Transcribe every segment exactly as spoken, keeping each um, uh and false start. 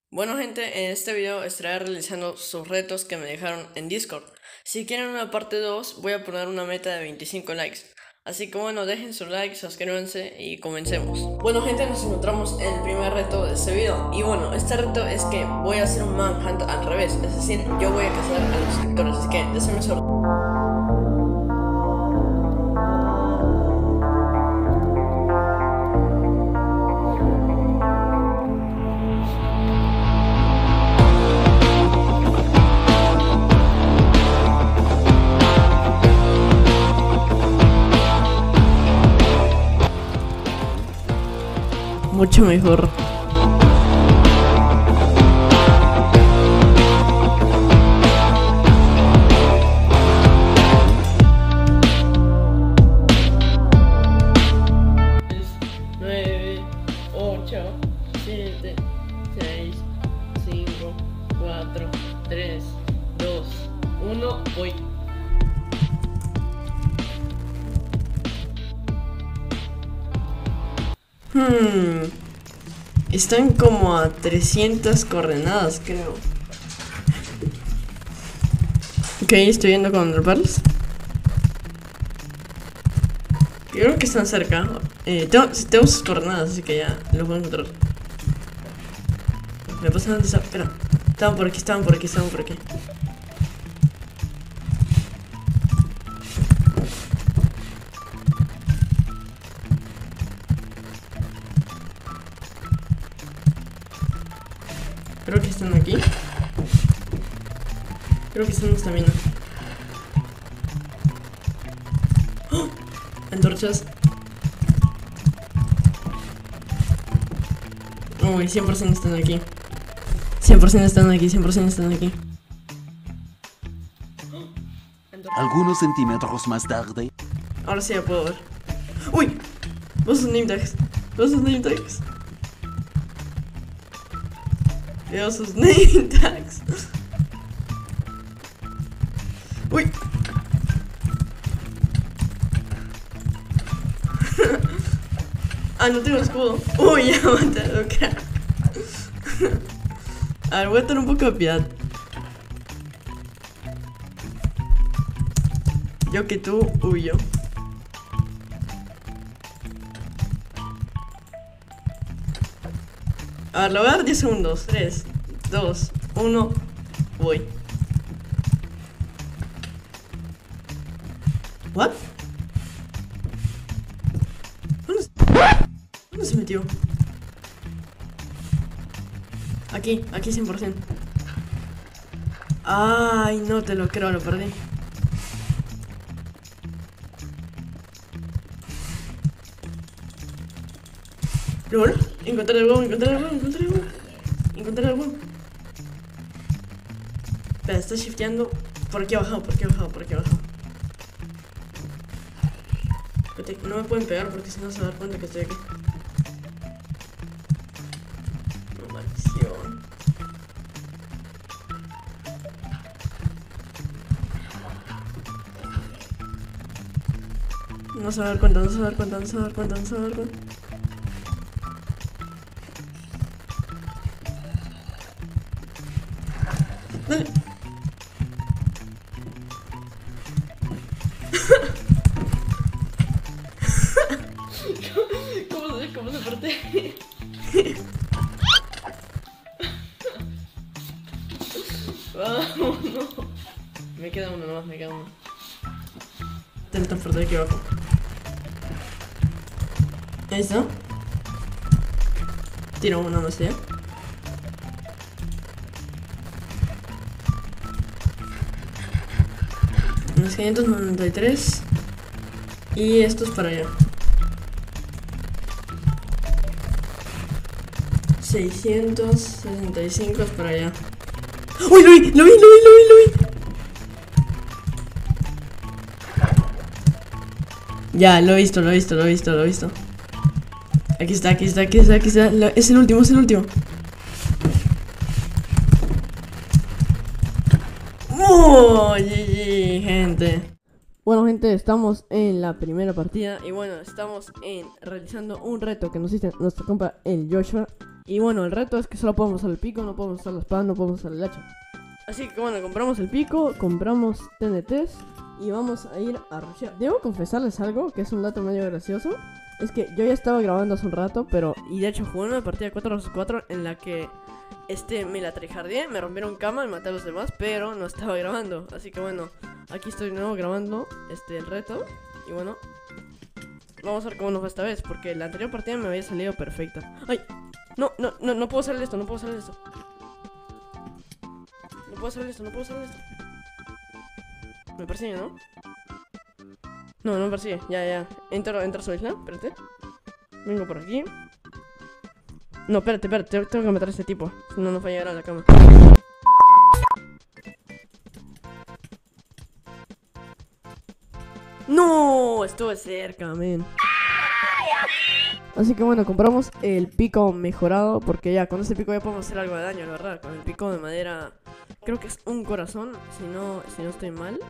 Bueno gente, en este video estaré realizando sus retos que me dejaron en Discord. Si quieren una parte dos, voy a poner una meta de veinticinco likes. Así que bueno, dejen su like, suscríbanse y comencemos. Bueno gente, nos encontramos en el primer reto de este video. Y bueno, este reto es que voy a hacer un manhunt al revés. Es decir, yo voy a cazar a los suscriptores. Así que déjenme solo. Mucho mejor. nueve, ocho, siete, seis, cinco, cuatro, tres, dos, uno, voy. Hmm. Están como a trescientas coordenadas, creo. Ok, estoy yendo con Underpearls. Creo que están cerca. Eh, tengo, tengo sus coordenadas, así que ya los voy a encontrar. Me pasa antes. Espera. Estaban por aquí, estaban por aquí, estaban por aquí. Creo que están aquí. Creo que están en esta mina. ¡Oh! Antorchas. Uy, cien por ciento están aquí. cien por ciento están aquí, cien por ciento están aquí. Algunos centímetros más tarde. Ahora sí ya puedo ver. ¡Uy! Vos sos name tags. Vos sos name tags. Veo sus name tags. Uy. Ah, no tengo escudo. Uy, ya mataron, crack. A ver, voy a tener un poco de piedad. Yo que tú huyo. A ver, lo voy a dar diez segundos. tres, dos, uno, voy. ¿What? ¿Dónde, ¿Dónde se metió? Aquí, aquí cien por ciento. Ay, no te lo creo, lo perdí. ¿Lol? Encontré el huevo, encontré el huevo, encontré el huevo. Encontré el huevo. Espera, está shifteando. Por aquí abajo, por aquí abajo, por aquí abajo. Espérate, no me pueden pegar porque si no se va a dar cuenta que estoy aquí. No, maldición. No se va a dar cuenta, no se va a dar cuenta, no se va a dar cuenta, no se va a dar cuenta. Dale. ¿Cómo se, cómo se parte? Vámonos. Me queda uno nomás, me queda uno. Intenta fuerte aquí abajo. Ahí está. Tiro uno más allá. Unos quinientos noventa y tres. Y esto es para allá. seiscientos sesenta y cinco es para allá. ¡Uy, lo vi! ¡Lo vi, lo vi, lo vi, lo vi! Ya, lo he visto, lo he visto, lo he visto, lo he visto. Aquí está, aquí está, aquí está, aquí está. Es el último, es el último. ¡Oh! G G, gente. Bueno gente, estamos en la primera partida y bueno, estamos en realizando un reto que nos hizo nuestro compa el Joshua. Y bueno, el reto es que solo podemos usar el pico, no podemos usar la espada, no podemos usar el hacha. Así que bueno, compramos el pico, compramos T N Ts y vamos a ir a rushear. Debo confesarles algo, que es un dato medio gracioso. Es que yo ya estaba grabando hace un rato, pero... Y de hecho jugué una partida cuatro versus cuatro en la que... Este, me la tryhardié, me rompieron cama y maté a los demás, pero no estaba grabando. Así que bueno, aquí estoy de nuevo grabando este, el reto. Y bueno, vamos a ver cómo nos va esta vez, porque la anterior partida me había salido perfecta. ¡Ay! No, no, no, no puedo hacerle esto, no puedo hacerle esto. No puedo hacerle esto, no puedo hacerle esto. Me persigue, ¿no? No, no me persigue, ya, ya. Entro, entro a su isla, espérate. Vengo por aquí. No, espérate, espérate, tengo que matar a este tipo. Si no, no va a llegar a la cama. ¡No! Estuve cerca, men. Así que bueno, compramos el pico mejorado, porque ya con este pico ya podemos hacer algo de daño, la verdad. Con el pico de madera, creo que es un corazón, si no, si no estoy mal.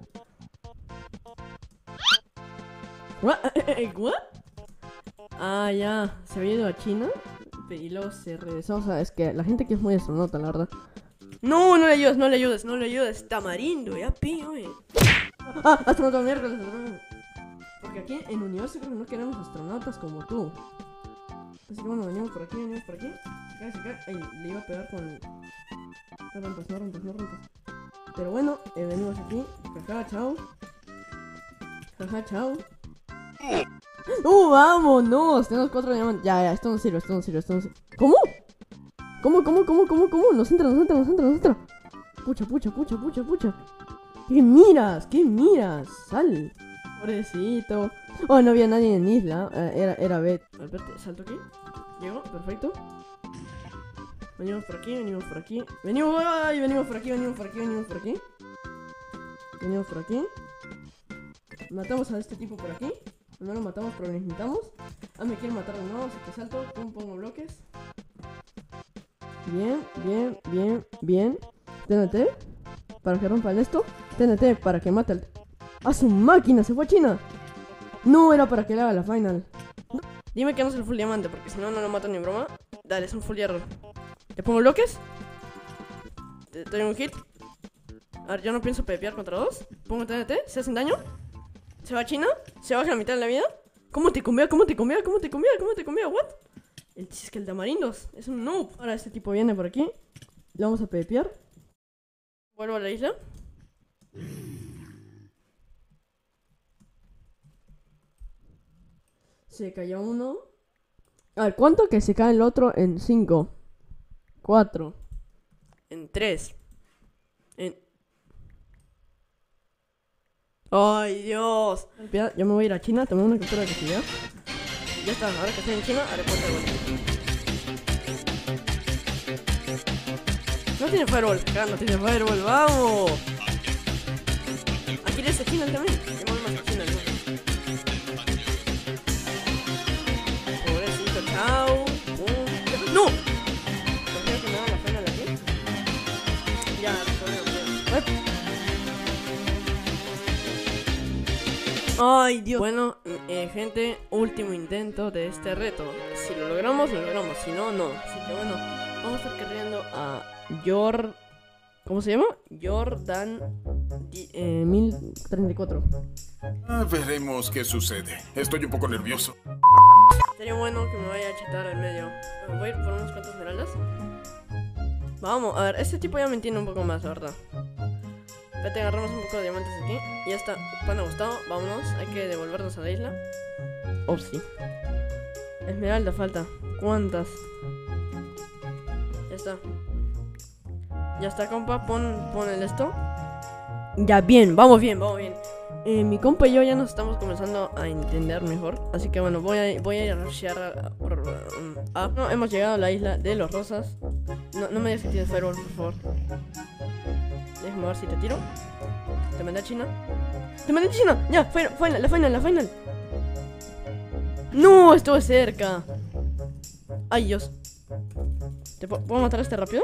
¿What? ¿What? Ah, ya, se había ido a China y luego se regresó. O sea, es que la gente aquí es muy astronauta, la verdad. No, no le ayudes, no le ayudes, no le ayudes. Tamarindo, ya pío, eh. Ah, astronauta, miércoles, astronauta. Porque aquí en Universo creo que no queremos astronautas como tú. Así que bueno, venimos por aquí, venimos por aquí. Cae, se cae. Ay, le iba a pegar con... No rompas, no rompas, no rompas. Pero bueno, eh, venimos aquí. Jaja, chao. Jaja, chao. ¡Uh, vámonos! Tenemos cuatro diamantes. Ya, ya, esto no sirve, esto no sirve, esto no sirve. ¿Cómo? ¿Cómo, cómo, cómo, cómo, cómo? Nos entra, nos entra, nos entra, nos entra. Pucha, pucha, pucha, pucha, pucha. ¿Qué miras? ¿Qué miras? Sal. Pobrecito. Oh, no había nadie en isla. Uh, era, era Bet. Espérate, salto aquí. Llego, perfecto. Venimos por aquí, venimos por aquí. Venimos, ay, venimos por aquí, venimos por aquí, venimos por aquí. Venimos por aquí. Matamos a este tipo por aquí. No lo matamos, pero lo intentamos. Ah, me quieren matar de nuevo, así que salto. Pum, pongo bloques. Bien, bien, bien, bien. T N T para que rompan esto. T N T para que mate al... ¡Ah, su máquina! ¡Se fue a China! No, era para que le haga la final. No. Dime que no es el full diamante, porque si no, no lo mato ni en broma. Dale, es un full hierro. ¿Te pongo bloques? ¿Te doy un hit? A ver, yo no pienso pepear contra dos. Pongo T N T, ¿se hacen daño? ¿Se va a China? ¿Se baja la mitad de la vida? ¿Cómo te combea? ¿Cómo te combea? ¿Cómo te combea? ¿Cómo te combea? ¿What? El es que el tamarindos es un noob. Ahora este tipo viene por aquí. Le vamos a pepear. Vuelvo a la isla. Se cayó uno. A ver, ¿cuánto que se cae el otro? En cinco, cuatro, en tres, en... ¡Ay, Dios! Yo me voy a ir a China, tomé una captura de actividad. Ya está, ahora que estoy en China, haré puerta de vuelta. No tiene fireball, acá no tiene fireball, ¡vamos! Aquí eres China también. Yo me voy más a China, ¿no? Pobrecito, chao. Uh, ¡No! ¿Por qué que me da la pena de aquí? Ya, recorrido. Ay, Dios. Bueno, eh, gente, último intento de este reto. Si lo logramos, lo logramos. Si no, no. Así que bueno, vamos a estar cargando a Jor... ¿Cómo se llama? Jordan eh, mil treinta y cuatro. Ah, veremos qué sucede. Estoy un poco nervioso. Sería bueno que me vaya a chetar al medio. Voy a ir por unos cuantos esmeraldas. Vamos, a ver, este tipo ya me entiende un poco más, la verdad. Espérate, agarramos un poco de diamantes aquí. Y ya está, pana Gustavo, vámonos. Hay que devolvernos a la isla. Oh, sí. Esmeralda falta. ¿Cuántas? Ya está. Ya está, compa, pon, pon el esto. Ya, bien, vamos bien, vamos bien. eh, Mi compa y yo ya nos estamos comenzando a entender mejor. Así que bueno, voy a, voy a ir a rushear a, a, a, no, hemos llegado a la isla de los rosas. No, no me digas que tienes fireball, por favor. Déjame ver si te tiro. Te mandé a China. Te mandé a China, ya, final, final, la final, la final. No, estuve cerca. Ay, Dios. ¿Te puedo matar a este rápido?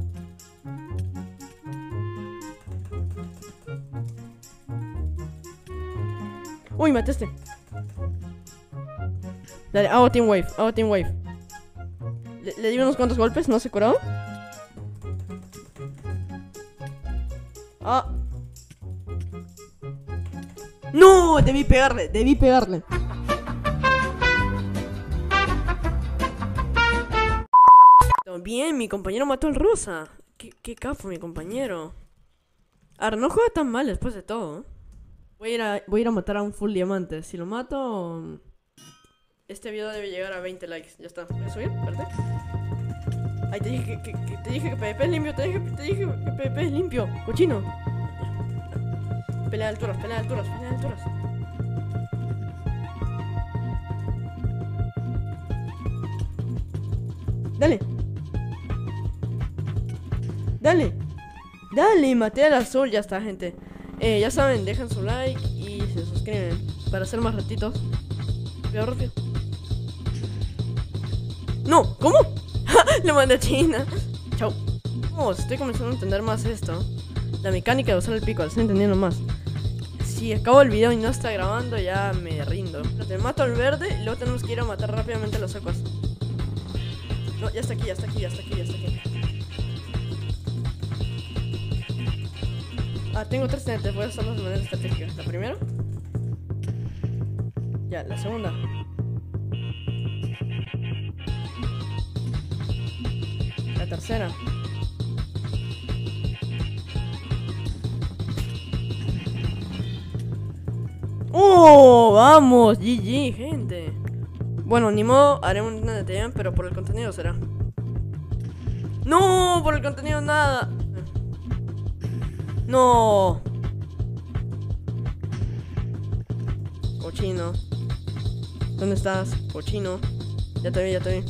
Uy, maté este. Dale, hago team wave, hago team wave. Le, le di unos cuantos golpes, no se curó. Ah. No, debí pegarle, debí pegarle. Bien, mi compañero mató al rosa. Qué, qué capo mi compañero. Ahora, no juega tan mal después de todo, ¿eh? Voy a, ir a, voy a ir a matar a un full diamante. Si lo mato, este video debe llegar a veinte likes. Ya está, voy a subir, espérate. Ay, te dije que, que, que te dije que PvP es limpio. Te dije, te dije que PvP es limpio, cochino. Pelea de alturas, pelea de alturas, pelea de alturas. Dale. Dale. Dale, maté al azul, ya está, gente. Eh, ya saben, dejan su like y se suscriben para hacer más ratitos. Rápido, rápido. No, ¿cómo? Lo mandé a China. Chau. Oh, estoy comenzando a entender más esto. La mecánica de usar el pico, lo estoy entendiendo más. Si acabo el video y no está grabando, ya me rindo. Te mato al verde y luego tenemos que ir a matar rápidamente a los acuas. No, ya está aquí, ya está aquí, ya está aquí, ya está aquí. Ah, tengo tres T N T, voy a usarlos de manera estratégica. La primera. Ya, la segunda. La tercera. ¡Oh! ¡Vamos! G G, gente. Bueno, ni modo, haré un T T M, pero por el contenido será. ¡No! Por el contenido nada. ¡No! Cochino. ¿Dónde estás? Cochino. Ya te vi, ya te vi.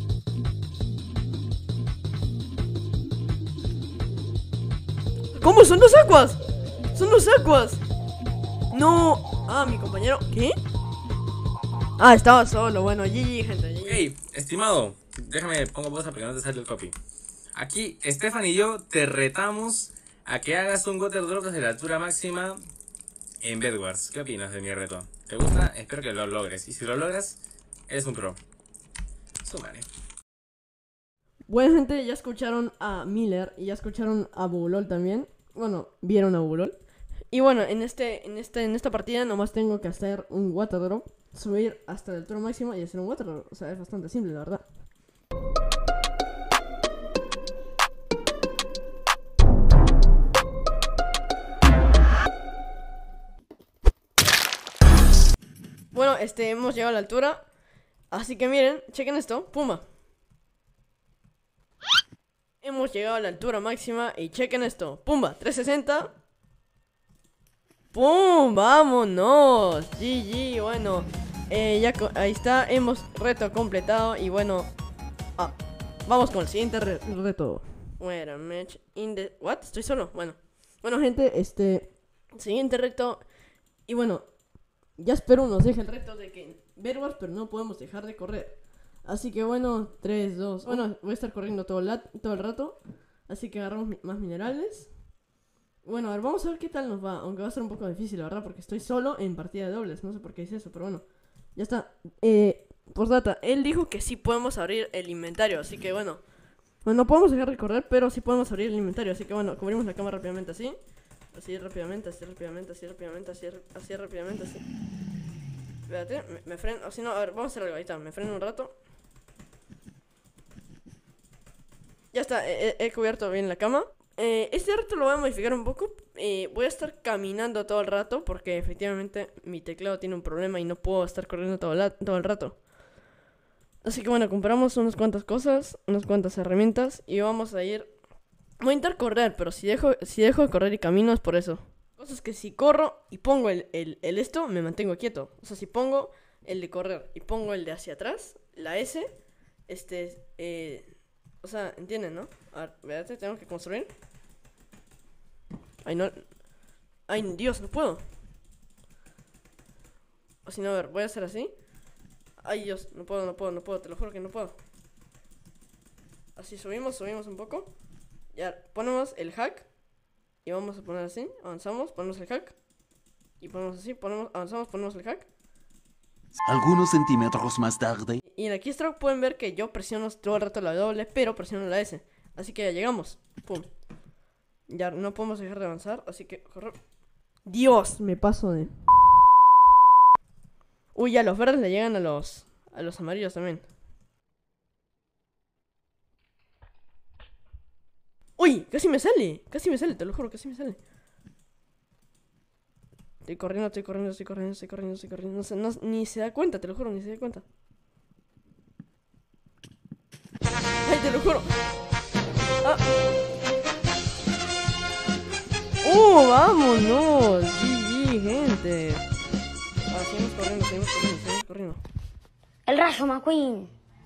¿Cómo? ¡Son dos aguas! ¡Son dos aguas! ¡No! Ah, mi compañero. ¿Qué? Ah, estaba solo. Bueno, G G, gente. G G. Hey, estimado, déjame pongo pausa para que no te salte el copy. Aquí, Stefan y yo te retamos a que hagas un water drop desde la altura máxima en Bedwars. ¿Qué opinas de mi reto? ¿Te gusta? Espero que lo logres. Y si lo logras, eres un pro. Súmale. Bueno, gente, ya escucharon a Miller y ya escucharon a Bulol también. Bueno, vieron a Bulol. Y bueno, en este, en este, en esta partida nomás tengo que hacer un water drop, subir hasta la altura máxima y hacer un water drop. O sea, es bastante simple, la verdad. Bueno, este, hemos llegado a la altura. Así que miren, chequen esto, pumba. Hemos llegado a la altura máxima y chequen esto, pumba, trescientos sesenta. ¡Pum! ¡Vámonos! G G, bueno, eh, ya ahí está, hemos reto completado y bueno, ah, vamos con el siguiente re reto. Wait a match in the... ¿What? ¿Estoy solo? Bueno, bueno gente, este, siguiente reto y bueno, ya espero nos deje el reto de que Bedwars, pero no podemos dejar de correr. Así que bueno, tres, dos, bueno, voy a estar corriendo todo el, todo el rato, así que agarramos mi más minerales. Bueno, a ver, vamos a ver qué tal nos va. Aunque va a ser un poco difícil, la verdad, porque estoy solo en partida de dobles. No sé por qué hice eso, pero bueno. Ya está. Eh, postdata, él dijo que sí podemos abrir el inventario, así que bueno. Bueno, no podemos dejar de correr, pero sí podemos abrir el inventario. Así que bueno, cubrimos la cama rápidamente así. Así rápidamente, así rápidamente, así rápidamente, así, así rápidamente, así. Espérate, me, me freno. Así no, a ver, vamos a hacer algo. Ahí está, me freno un rato. Ya está, he, he cubierto bien la cama. Eh, este reto lo voy a modificar un poco. eh, Voy a estar caminando todo el rato, porque efectivamente mi teclado tiene un problema y no puedo estar corriendo todo, la, todo el rato. Así que bueno, compramos unas cuantas cosas, unas cuantas herramientas y vamos a ir. Voy a intentar correr, pero si dejo, si dejo de correr y camino es por eso. Cosas que si corro y pongo el, el, el esto, me mantengo quieto. O sea, si pongo el de correr y pongo el de hacia atrás, la S, este, eh... o sea, ¿entienden, no? A ver, espérate, tengo que construir. Ay, no. Ay, Dios, no puedo. O si no, a ver, voy a hacer así. Ay, Dios, no puedo, no puedo, no puedo, te lo juro que no puedo. Así subimos, subimos un poco. Ya, ponemos el hack. Y vamos a poner así, avanzamos, ponemos el hack. Y ponemos así, ponemos, avanzamos, ponemos el hack. Algunos centímetros más tarde. Y en el keystroke pueden ver que yo presiono todo el rato la W, pero presiono la S. Así que ya llegamos. Pum. Ya no podemos dejar de avanzar, así que corre. Dios, me paso de... Uy, ya los verdes le llegan a los... A los amarillos también. Uy, casi me sale. Casi me sale, te lo juro, casi me sale. Estoy corriendo, estoy corriendo, estoy corriendo, estoy corriendo, estoy corriendo. No, se- no- ni se da cuenta, te lo juro, ni se da cuenta. Ay, te lo juro. Ah. ¡Oh, vámonos! G G, gente. Ah, seguimos corriendo, seguimos corriendo, seguimos corriendo. El Rayo McQueen.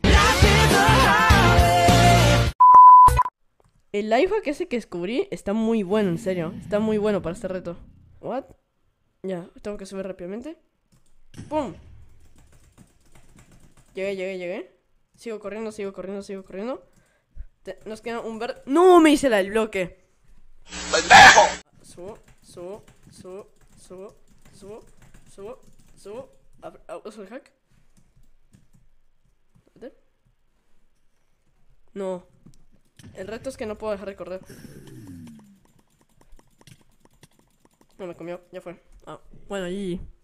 El lifehack ese que descubrí está muy bueno, en serio. Está muy bueno para este reto. ¿What? Ya, tengo que subir rápidamente. ¡Pum! Llegué, llegué, llegué. Sigo corriendo, sigo corriendo, sigo corriendo. Te- nos queda un verde. ¡No! Me hice la del bloque. Subo, subo, subo, subo, subo, subo, subo. Ab- ab- Uso el hack. Espérate. No. El reto es que no puedo dejar de correr. No me comió, ya fue. Ah, bueno, G G.